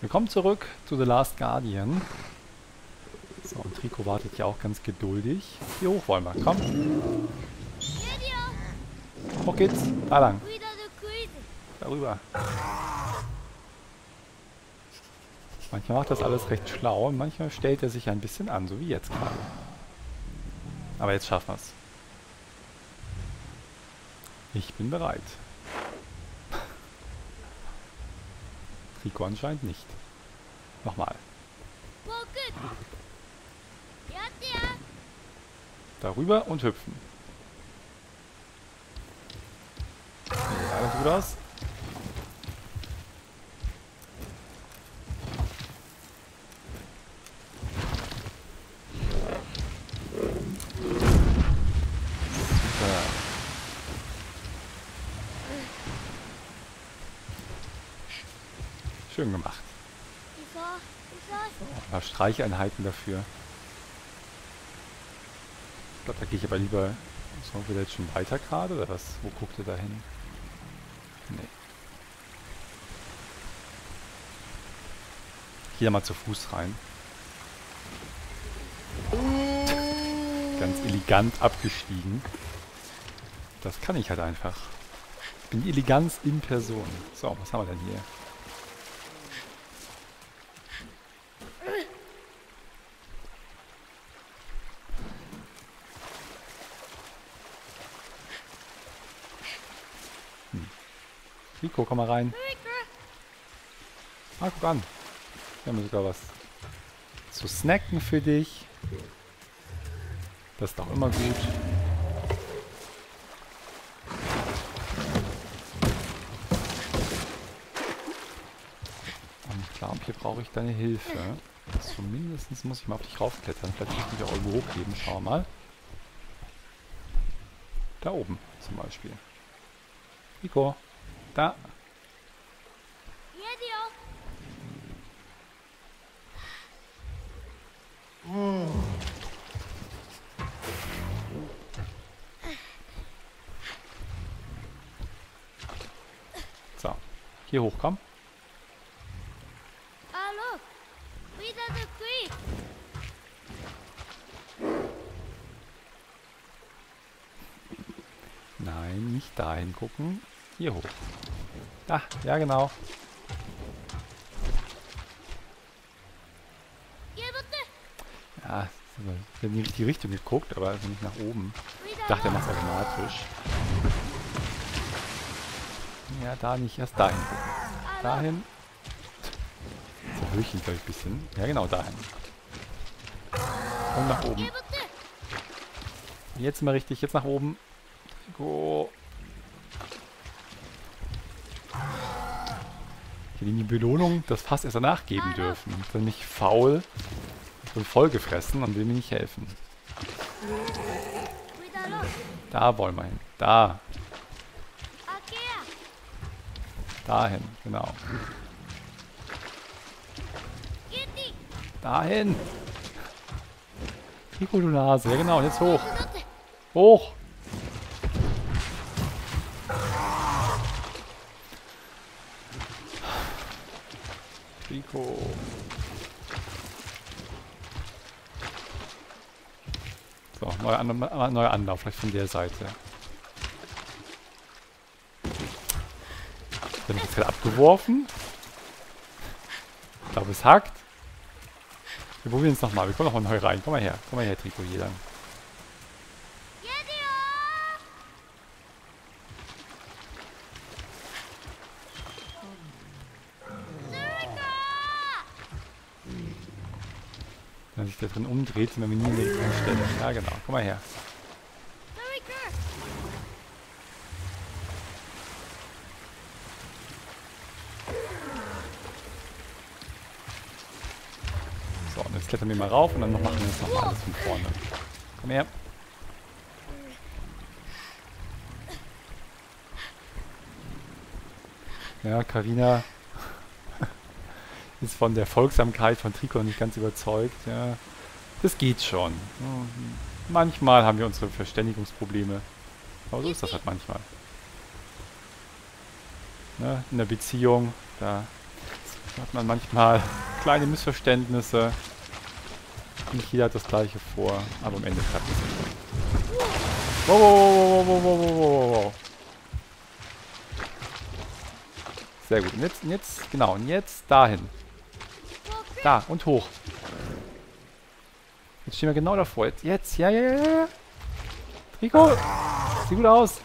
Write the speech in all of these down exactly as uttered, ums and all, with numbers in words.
Willkommen zurück zu The Last Guardian. So, und Trico wartet ja auch ganz geduldig. Hier hoch wollen wir, komm. Hoch geht's. Da lang. Darüber. Manchmal macht das alles recht schlau und manchmal stellt er sich ein bisschen an, so wie jetzt gerade. Aber jetzt schaffen wir's. Ich bin bereit. Trico anscheinend nicht. Nochmal. Darüber und hüpfen. Ja, alles gut aus. Super. Schön gemacht. Ein paar Streicheinheiten dafür. Ich glaube, da gehe ich aber lieber... So, will er jetzt schon weiter gerade, oder was? Wo guckt er da hin? Nee. Ich gehe da mal zu Fuß rein. Ganz elegant abgestiegen. Das kann ich halt einfach. Ich bin die Eleganz in Person. So, was haben wir denn hier? Rico, komm mal rein. Ah, guck an. Wir haben sogar was zu snacken für dich. Das ist doch immer gut. Und ich glaube, hier brauche ich deine Hilfe. Zumindest muss ich mal auf dich raufklettern. Vielleicht kann ich mich auch irgendwo hochheben. Schauen wir mal. Da oben zum Beispiel. Rico. Da. So. Hier hochkommen. Nein, nicht dahin gucken. Hier hoch. Ah, ja genau. Ja, wir haben in die richtige Richtung geguckt, aber nicht nach oben. Ich dachte, er macht es automatisch. Ja, da nicht. Erst dahin gucken. Dahin. Jetzt erhöhe ich ihn, glaube ich, ein bisschen. Ja, genau, dahin. Und nach oben. Jetzt mal richtig. Jetzt nach oben. Go. Ich hätte ihm die Belohnung das Fass erst danach geben dürfen. Ich bin nicht faul und vollgefressen und will mir nicht helfen. Da wollen wir hin. Da. Dahin, genau. Dahin. Rico, du Nase. Ja genau, jetzt hoch. Hoch. Rico. So, neuer Anlauf, neuer Anlauf, vielleicht von der Seite. Bin ich jetzt gerade abgeworfen? Ich glaube, es hackt. Wir probieren es nochmal. Wir kommen nochmal neu rein. Komm mal her. Komm mal her, Trico, hier lang. Wenn sich der drin umdreht, sind wir nie in der richtigen Stelle. Ja, genau. Komm mal her. So, und jetzt klettern wir mal rauf und dann machen wir jetzt nochmal alles von vorne. Komm her. Ja, Carina ist von der Folgsamkeit von Trico nicht ganz überzeugt. Ja, das geht schon. Manchmal haben wir unsere Verständigungsprobleme. Aber so ist das halt manchmal. Ne? In der Beziehung, da Da hat man manchmal kleine Missverständnisse. Nicht jeder hat das gleiche vor, aber am Ende klappt es. Wow, wow, wow, wow, wow, wow, wow, wow. Sehr gut. Und jetzt, und jetzt, genau, und jetzt dahin. Da, und hoch. Jetzt stehen wir genau davor. Jetzt, jetzt, ja, ja, ja, ja. Trico, sieht gut aus.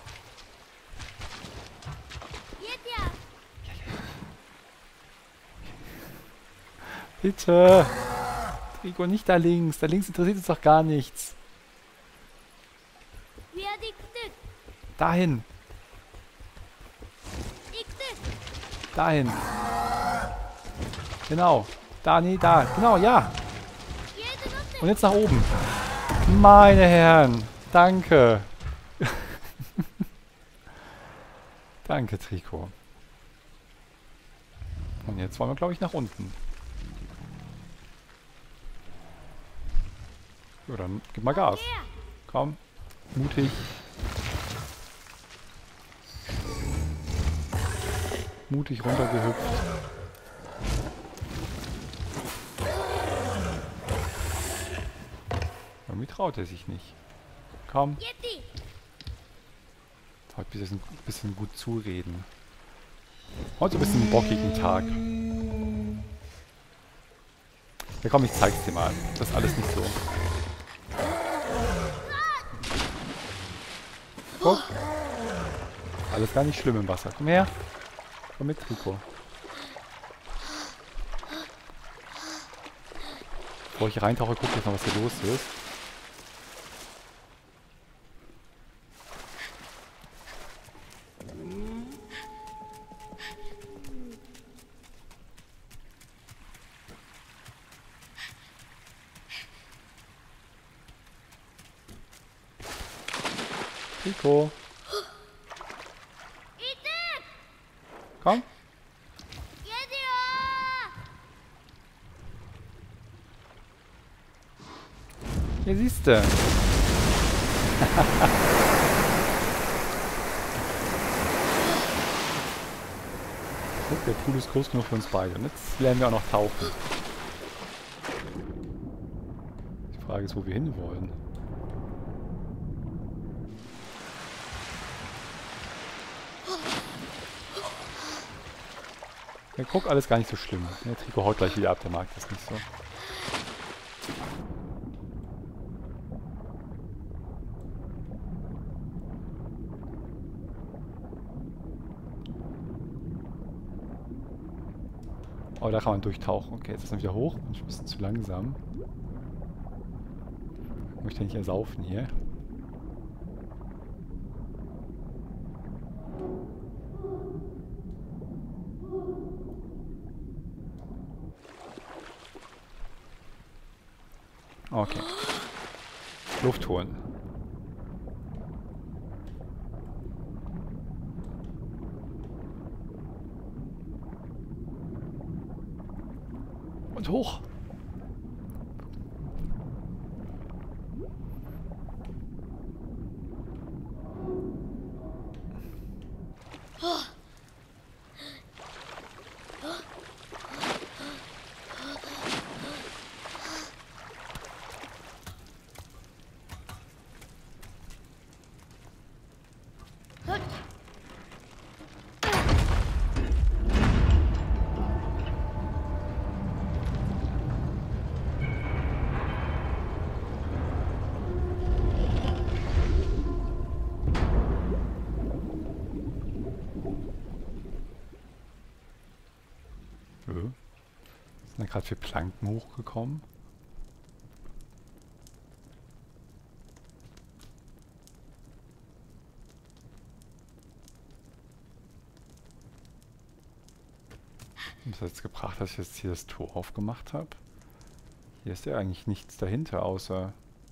Bitte. Trico, nicht da links. Da links interessiert uns doch gar nichts. Dahin. Dahin. Genau. Da, nee, da. Genau, ja. Und jetzt nach oben. Meine Herren. Danke. Danke, Trico. Und jetzt wollen wir, glaube ich, nach unten. Ja, dann gib mal Gas. Komm. Mutig. Mutig runtergehüpft. Irgendwie traut er sich nicht. Komm. Heute ein bisschen, bisschen gut zureden. Heute ein bisschen einen bockigen Tag. Ja komm, ich zeig's dir mal. Das ist alles nicht so. Guck. Alles gar nicht schlimm im Wasser. Komm her. Komm mit, Trico. Bevor ich reintauche, guck jetzt mal, was hier los ist. Trico. Komm. Hier siehst du. Guck, der Pool ist groß genug für uns beide. Und jetzt lernen wir auch noch tauchen. Die Frage ist, wo wir hinwollen. Ja, guck, alles gar nicht so schlimm. Der Trico haut gleich wieder ab, der mag das nicht so. Oh, da kann man durchtauchen. Okay, jetzt ist er wieder hoch. Bin ich ein bisschen zu langsam. Ich möchte nicht ersaufen hier. Okay. Luft holen. Und hoch. Sind da gerade für Planken hochgekommen? Und das hat jetzt gebracht, dass ich jetzt hier das Tor aufgemacht habe. Hier ist ja eigentlich nichts dahinter, außer...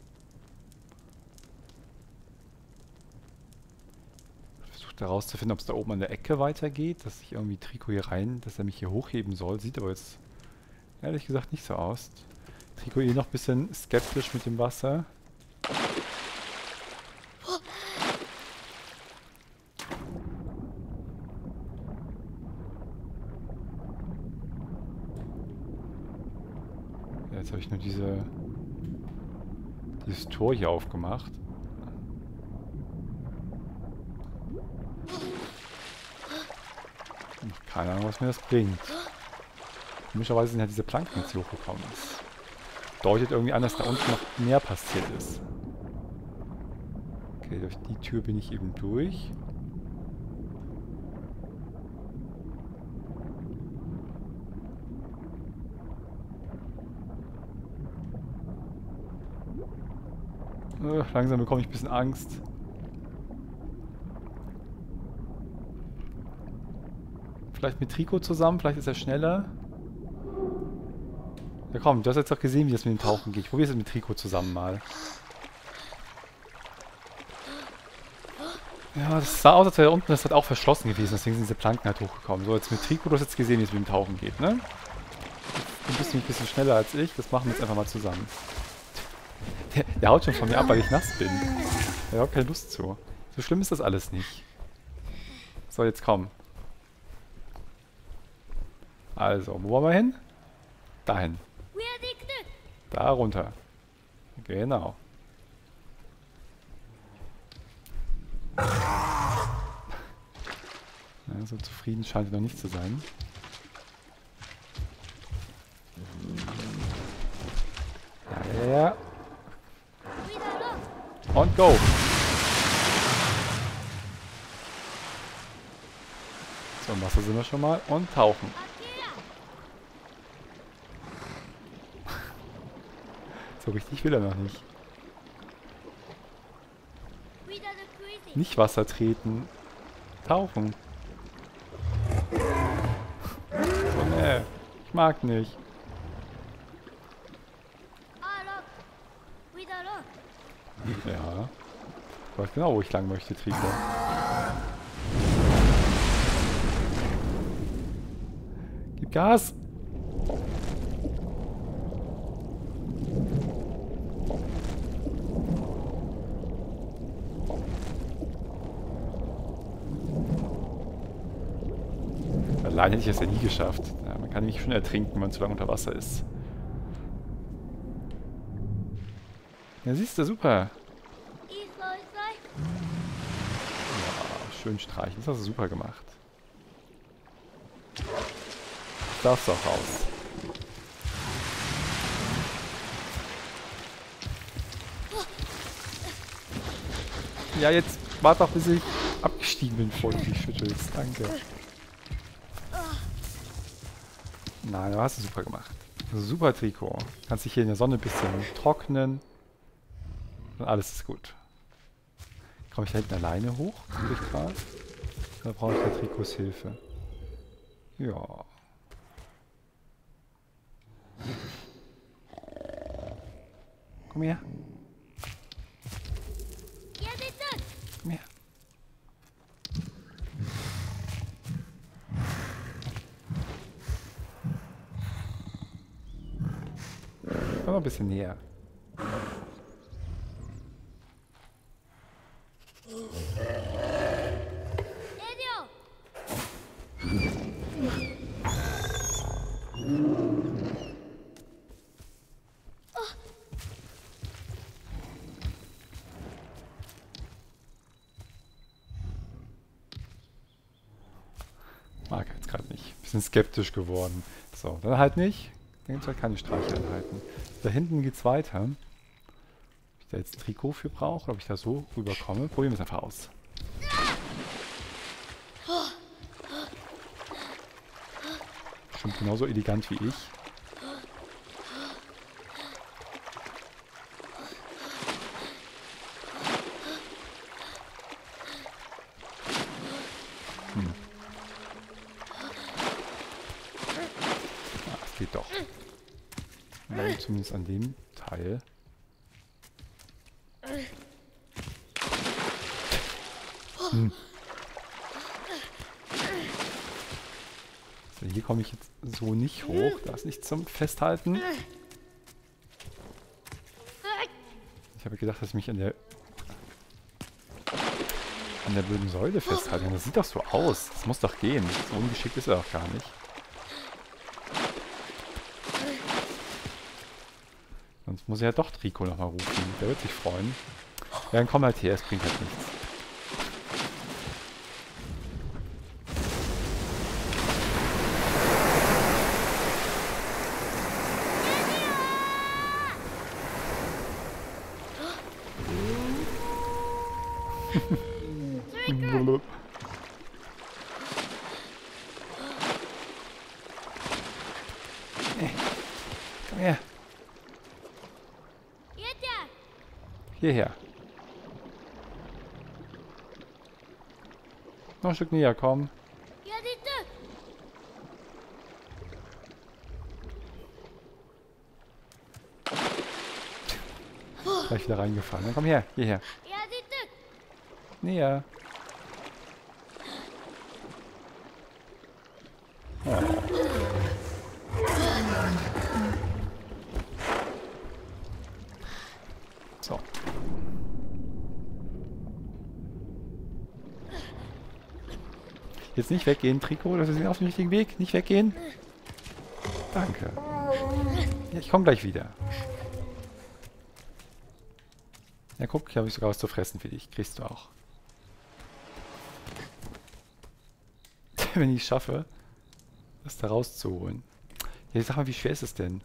Ich versuche herauszufinden, ob es da oben an der Ecke weitergeht, dass ich irgendwie Trico hier rein, dass er mich hier hochheben soll. Sieht aber jetzt ehrlich gesagt nicht so aus. Trico eh noch ein bisschen skeptisch mit dem Wasser. Jetzt habe ich nur diese dieses Tor hier aufgemacht. Keine Ahnung, was mir das bringt. Komischerweise sind ja diese Planken jetzt hier hochgekommen. Das deutet irgendwie an, dass da unten noch mehr passiert ist. Okay, durch die Tür bin ich eben durch. Äh, langsam bekomme ich ein bisschen Angst. Vielleicht mit Trico zusammen, vielleicht ist er schneller. Ja komm, du hast jetzt doch gesehen, wie das mit dem Tauchen geht. Ich probiere es mit Trico zusammen mal. Ja, das sah aus, als wäre da unten das halt auch verschlossen gewesen, deswegen sind diese Planken halt hochgekommen. So, jetzt mit Trico, du hast jetzt gesehen, wie es mit dem Tauchen geht, ne? Du bist ein bisschen schneller als ich, das machen wir jetzt einfach mal zusammen. Der, der haut schon von mir ab, weil ich nass bin. Der hat keine Lust zu. So schlimm ist das alles nicht. So, jetzt komm. Also, wo wollen wir hin? Dahin. Da runter. Genau. Ja, so zufrieden scheint er noch nicht zu sein. Ja, ja, ja. Und go! So, im Wasser sind wir schon mal. Und tauchen. So richtig will er noch nicht. Nicht Wasser treten. Tauchen. Oh nee. Ich mag nicht. Ja. Ich weiß genau, wo ich lang möchte, Trico. Gib Gas! Allein hätte ich es ja nie geschafft. Ja, man kann nämlich schon ertrinken, wenn man zu lange unter Wasser ist. Ja, siehst du, super. Ja, schön streichen. Das hast du super gemacht. Darfst du auch raus. Ja, jetzt warte doch, bis ich abgestiegen bin, bevor du dich schüttelst. Danke. Nein, du hast es super gemacht. Super Trico. Kannst dich hier in der Sonne ein bisschen trocknen. Und alles ist gut. Komme ich da hinten alleine hoch? Will ich gerade? Da brauche ich der Tricos Hilfe. Ja. Komm her. Komm her. Komm mal ein bisschen näher. Mag er jetzt gerade nicht. Bisschen skeptisch geworden. So, dann halt nicht. Dann gibt es halt keine Streicheleinheiten. Da hinten geht's weiter. Ob ich da jetzt ein Trikot für brauche, oder ob ich da so rüberkomme. Probieren wir es einfach aus. Bestimmt genauso elegant wie ich. Hm. Ah, es geht doch. Ja, zumindest an dem Teil. Hm. So, hier komme ich jetzt so nicht hoch. Da ist nichts zum Festhalten. Ich habe gedacht, dass ich mich an der an der blöden Säule festhalten. Das sieht doch so aus. Das muss doch gehen. So ungeschickt ist er doch gar nicht. Jetzt muss ich ja doch Trico nochmal rufen. Der wird sich freuen. Ja, dann komm halt her, es bringt halt nichts. Komm her. Hierher. Noch ein Stück näher, komm. Gleich wieder reingefallen. Dann komm her, hierher. Näher. Oh. So. Jetzt nicht weggehen, Trico. Das ist auf dem richtigen Weg. Nicht weggehen. Danke. Ja, ich komme gleich wieder. Ja, guck, hier habe ich sogar was zu fressen für dich. Kriegst du auch. Wenn ich es schaffe, das da rauszuholen. Ja, sag mal, wie schwer ist es denn?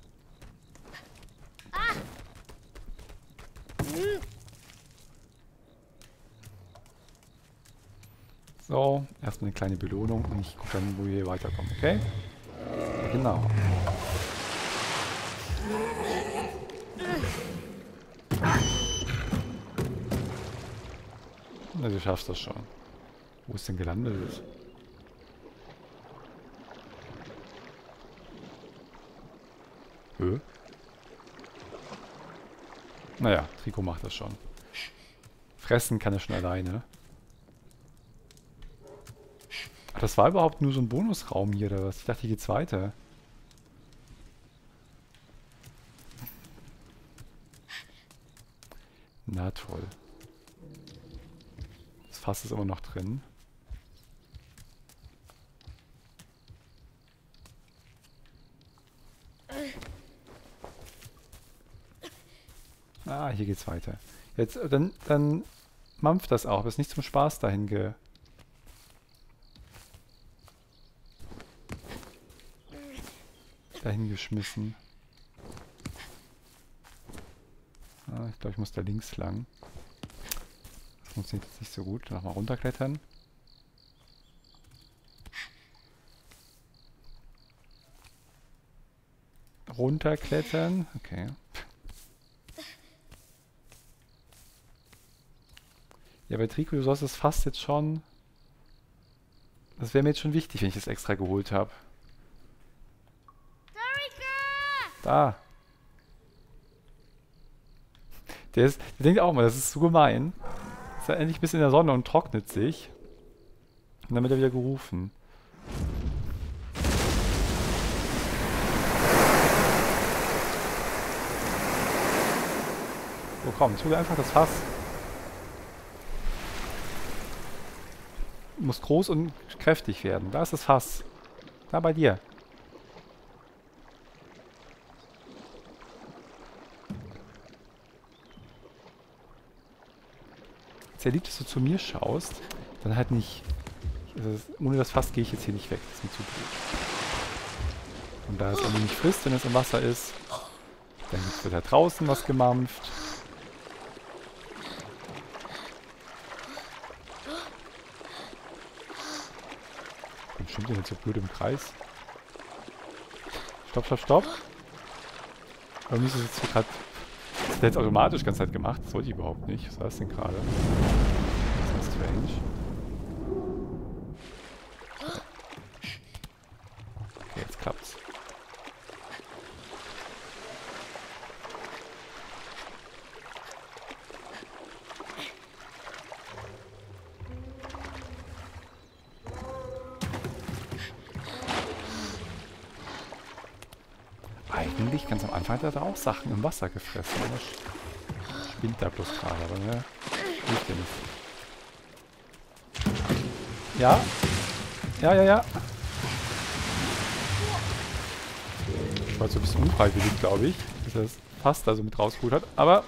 So, erstmal eine kleine Belohnung und ich gucke dann, wo wir hier weiterkommen, okay? Ja, genau. Na, du schaffst das schon. Wo ist denn gelandet? Hö? Naja, Trico macht das schon. Fressen kann er schon alleine. Ach, das war überhaupt nur so ein Bonusraum hier, oder was? Ich dachte, hier geht's weiter. Na toll. Das Fass ist immer noch drin. Ah, hier geht's weiter. Jetzt, dann, dann mampft das auch. Das ist nicht zum Spaß dahin ge... dahin geschmissen. Ah, ich glaube, ich muss da links lang. Das funktioniert jetzt nicht so gut. Nochmal runterklettern. Runterklettern. Okay. Ja, bei Trico, du sollst das fast jetzt schon... Das wäre mir jetzt schon wichtig, wenn ich das extra geholt habe. Da. Der, ist, der denkt auch mal, das ist so gemein. Ist er endlich ein bisschen in der Sonne und trocknet sich. Und dann wird er wieder gerufen. So, komm, tu einfach das Fass. Muss groß und kräftig werden. Da ist das Fass. Da bei dir. Sehr lieb, dass du zu mir schaust. Dann halt nicht... Also ohne das Fass gehe ich jetzt hier nicht weg. Das ist mir zu blöd. Und da es irgendwie nicht frisst, wenn es im Wasser ist, dann wird da draußen was gemampft. Warum stimmt denn jetzt so blöd im Kreis? Stopp, stopp, stopp. Warum ist das jetzt hier gerade... Das hat er jetzt automatisch die ganze Zeit gemacht. Das wollte ich überhaupt nicht. Was war das denn gerade? Das ist strange. Okay, jetzt klappt's. Eigentlich ganz am Anfang hat er auch Sachen im Wasser gefressen. Das spinnt da bloß gerade, aber ne? Hilft ja nicht. Ja? Ja, ja, ja. Das war jetzt so ein bisschen unfreiwillig, glaube ich. Das heißt, fast da so mit rausgeholt hat. Aber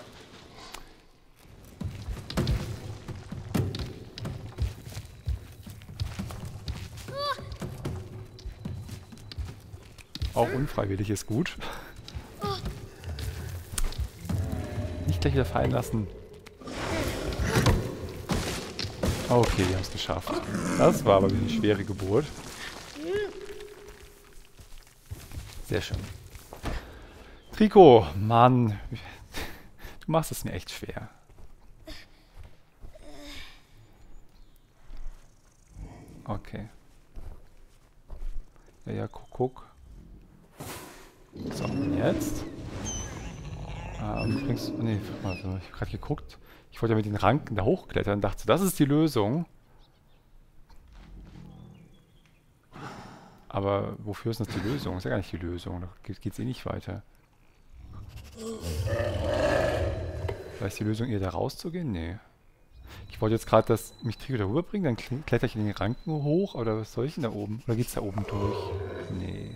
auch unfreiwillig ist gut. Nicht gleich wieder fallen lassen. Okay, die haben es geschafft. Das war aber eine schwere Geburt. Sehr schön. Trico, Mann. Du machst es mir echt schwer. Okay. Ja, ja, guck, guck. So, und jetzt? Ähm, bringst, nee, warte, ich habe gerade geguckt. Ich wollte ja mit den Ranken da hochklettern und dachte, das ist die Lösung. Aber wofür ist das die Lösung? Ist ja gar nicht die Lösung. Da geht es eh nicht weiter. Vielleicht ist die Lösung eher da rauszugehen? Nee. Ich wollte jetzt gerade, dass mich Trico da rüberbringt, dann kletter ich in den Ranken hoch. Oder was soll ich denn da oben? Oder geht's da oben durch? Nee.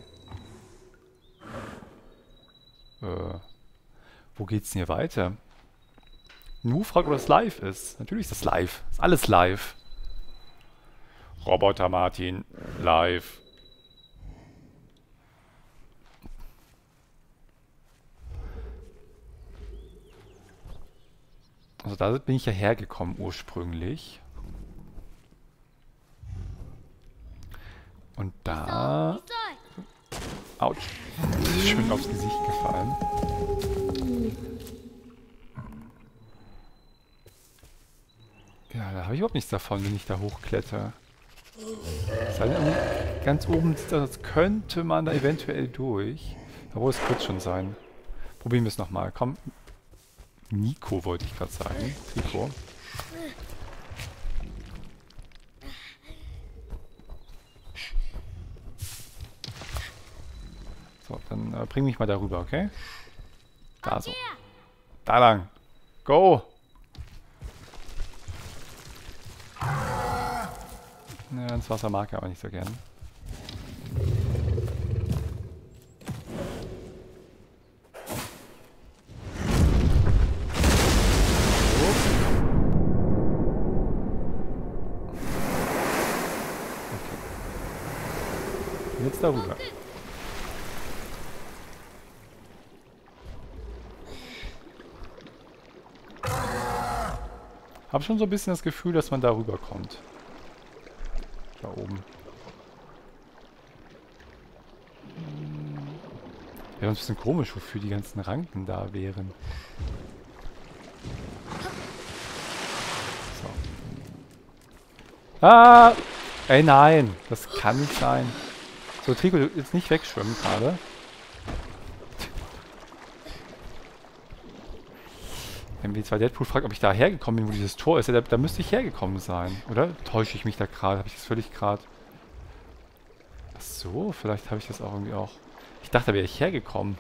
Äh. Wo geht's denn hier weiter? Nu fragt, ob das live ist. Natürlich ist das live. Ist alles live. Roboter Martin, live. Also da bin ich ja hergekommen ursprünglich. Und da... Autsch. Schön aufs Gesicht gefallen. Ja, da habe ich überhaupt nichts davon, wenn ich da hochkletter. Das heißt, ganz oben sieht das, als könnte man da eventuell durch. Obwohl, es wird schon sein. Probieren wir es nochmal. Komm. Nico wollte ich gerade sagen. Nico. So, dann äh, bring mich mal darüber, okay? Da so. Da lang. Go! Ja, ins Wasser mag er aber nicht so gern. Jetzt darüber. Hab schon so ein bisschen das Gefühl, dass man darüber kommt. Da oben. Wäre ein bisschen komisch, wofür die ganzen Ranken da wären. So. Ah! Ey, nein! Das kann nicht sein. So, Trico, jetzt nicht wegschwimmen gerade. Wenn mir zwar Deadpool fragt, ob ich da hergekommen bin, wo dieses Tor ist, ja, da, da müsste ich hergekommen sein. Oder täusche ich mich da gerade? Habe ich das völlig gerade... Ach so, vielleicht habe ich das auch irgendwie auch... Ich dachte, da wäre ich hergekommen.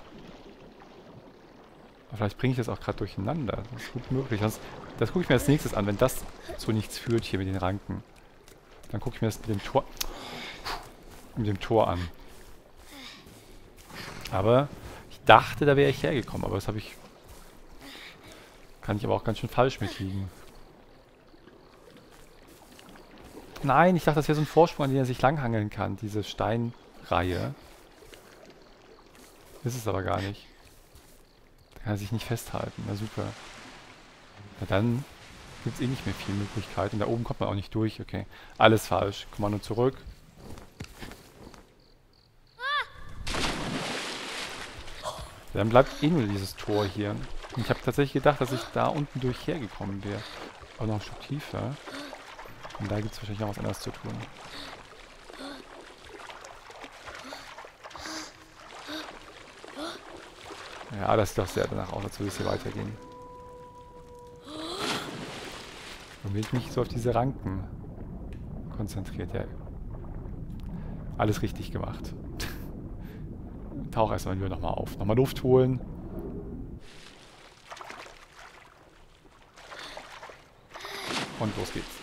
Aber vielleicht bringe ich das auch gerade durcheinander. Das ist gut möglich. Das, das gucke ich mir als nächstes an, wenn das zu nichts führt hier mit den Ranken. Dann gucke ich mir das mit dem Tor... mit dem Tor an. Aber ich dachte, da wäre ich hergekommen. Aber das habe ich... Kann ich aber auch ganz schön falsch mitliegen. Nein, ich dachte, das wäre so ein Vorsprung, an den er sich langhangeln kann. Diese Steinreihe. Ist es aber gar nicht. Da kann er sich nicht festhalten. Na super. Na dann gibt es eh nicht mehr viel Möglichkeiten. Da oben kommt man auch nicht durch. Okay, alles falsch. Kommando zurück. Ja, dann bleibt eh nur dieses Tor hier. Und ich habe tatsächlich gedacht, dass ich da unten durch hergekommen wäre. Aber noch ein Stück tiefer. Und da gibt es wahrscheinlich auch was anderes zu tun. Ja, das sieht doch sehr danach aus, als würde es hier weitergehen. Und will ich mich so auf diese Ranken konzentriert. Ja. Alles richtig gemacht. Tauch erstmal lieber nochmal auf. Nochmal Luft holen. Und los geht's.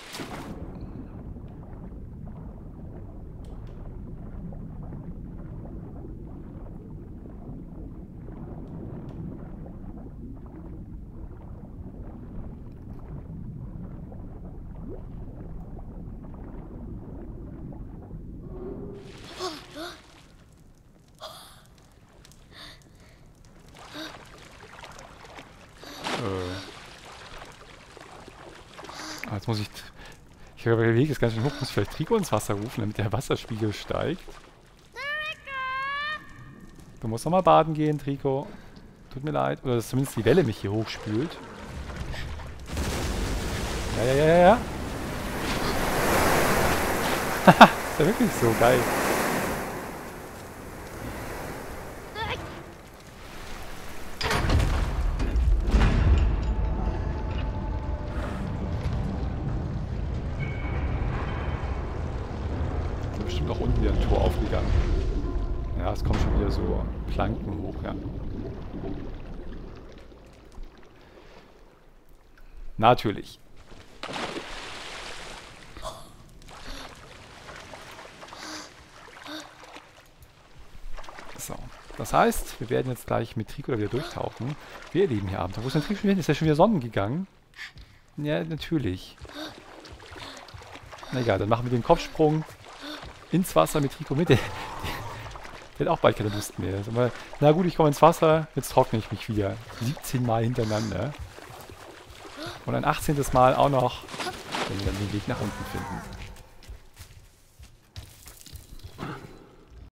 jetzt muss ich... Ich überlege jetzt ganz schön hoch, muss ich vielleicht Trico ins Wasser rufen, damit der Wasserspiegel steigt. Du musst nochmal baden gehen, Trico. Tut mir leid. Oder dass zumindest die Welle mich hier hochspült. Ja, ja, ja, ja, ja. Haha, ist ja wirklich so geil. Da ist bestimmt auch unten wieder ein Tor aufgegangen. Ja, es kommen schon wieder so Planken hoch, ja. Natürlich. So, das heißt, wir werden jetzt gleich mit Trico wieder durchtauchen. Wir erleben hier Abenteuer. Wo ist denn Trico schon wieder hin? Ist ja schon wieder Sonnen gegangen? Ja, natürlich. Na egal, dann machen wir den Kopfsprung ins Wasser mit Trico mit. Der, der hat auch bald keine Lust mehr. Aber, na gut, ich komme ins Wasser, jetzt trockne ich mich wieder. siebzehn Mal hintereinander. Und ein achtzehntes Mal auch noch, wenn wir dann den Weg nach unten finden.